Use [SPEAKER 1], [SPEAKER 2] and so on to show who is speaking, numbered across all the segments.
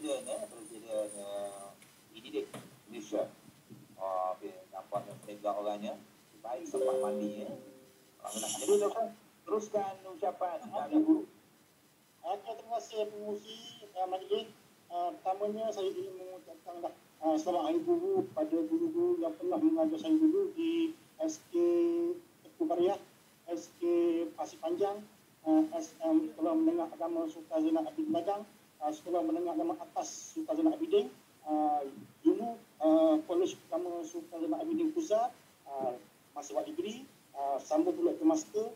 [SPEAKER 1] Presiden dididik Malaysia. Nampaknya tegak orangnya. Baik sempat mandi ya. Jadi doktor, teruskan ucapan dari guru.
[SPEAKER 2] Terima kasih pengurusi majlis. Pertamanya saya ingin mengucapkan selamat Hari Guru pada guru-guru yang pernah mengajar saya dulu di SK Teguh Pariah, SK Pasir Panjang, SM Sekolah Menengah Agama Sultan Zainal Abidin Padang, Sekolah Menengah Agama Atas Sultan Zainal Abidin, dulu Kolej Agama Sultan Zainal Abidin Pusat, masih buat degree, sambung pula ke master,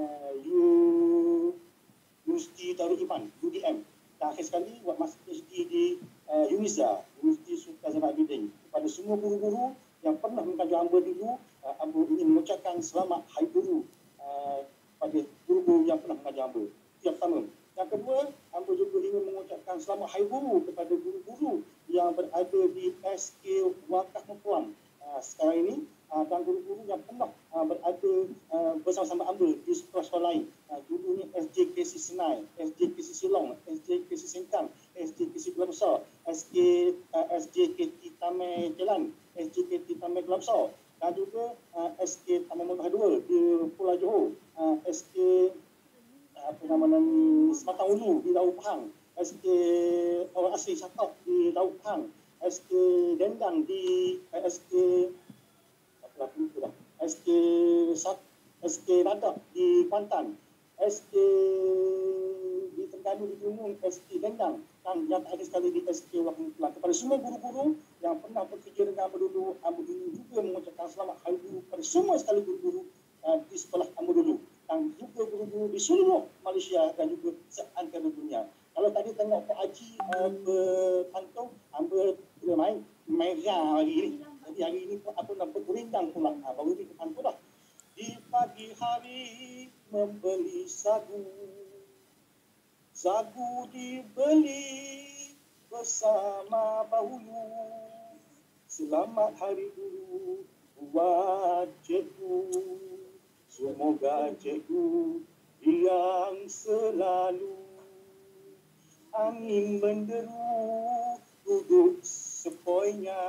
[SPEAKER 2] Universiti Darul Iman, UDM. Dan akhir sekali buat master PhD di UNIZA, Universiti Sultan Zainal Abidin. Kepada semua guru-guru yang pernah mengajar hamba dulu, hamba ingin mengucapkan selamat Hari Guru pada guru-guru yang pernah mengajar hamba. Itu yang pertama. Yang kedua, hamba juga ingin mengucapkan selamat Hari Guru kepada guru-guru yang berada di SK Wakaf Perempuan sekarang ini, dan guru-guru yang pernah berada bersama-sama hamba di sekolah-sekolah lain. Dulu ni SJKC Senai, SJKC Silong, SJKC Sengkang, SJKC Kelab Besar, SJKT Tamai Kelan, SJKT Tamai Kelab Besar, dan juga SK Taman Mentah 2 di Pulau Johor, SK Sematang Ulu di Laut Pahang, SK Orang Asli Syakab di Laut Pahang, SK Dendang di SK Radak di Kuantan, SK di Terengganu di Timur, SK Dendang, dan yang terakhir sekali di SK Wakil Kelang. Kepada semua guru-guru yang pernah bekerja dengan Amba dulu, Amba dulu juga mengucapkan selamat Hari Guru kepada semua sekali guru-guru di sekolah Amba dulu, dan juga guru-guru di seluruh Malaysia dan juga seantero dunia. Kalau tadi tengok Pak Haji berpantau, Amba sudah main merah hari ini. Jadi hari ini aku nak bergurindang pula. Baru ini berpantau dah. Di pagi hari membeli sagu, sagu dibeli bersama bahulu. Selamat Hari Guru buat cikgu, semoga cikgu yang selalu angin menderu duduk sepoinya,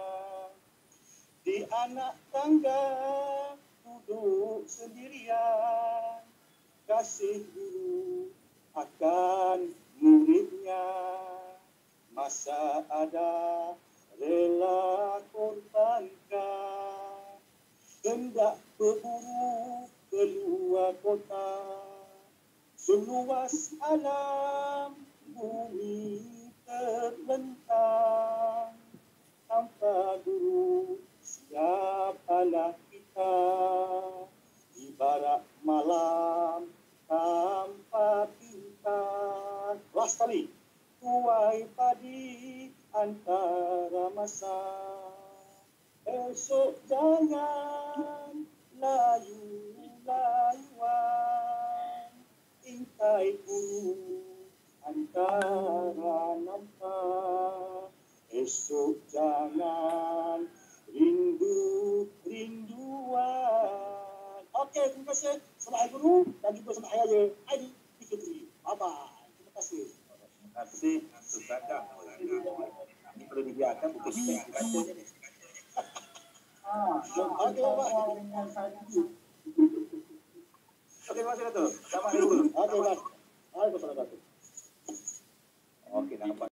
[SPEAKER 2] di anak tangga duduk sendirian, kasih guru akan muridnya, masa ada rela korbankan, hendak berburu keluar kota, seluas alam bumi terbentang, tanpa guru siapalah kita, ibarat malam tanpa bintang. Last kali, tuai padi antara masa, esok jangan layu-layuan, intai guru antara nampak, esok jangan rinduan. Okey, terima kasih. Selamat Hari Guru dan juga selamat Hari Raya Aidilfitri. Bye-bye. Terima kasih.
[SPEAKER 1] Terima kasih. Sudah. Ini perlu dibiarkan bukan kita baca je ni.
[SPEAKER 2] Okey, Bapak.
[SPEAKER 1] Okey, terima kasih Dato'. Selamat Hari Guru.
[SPEAKER 2] Okey, Bapak. Waalaikumsalam.
[SPEAKER 1] Okey, nampak.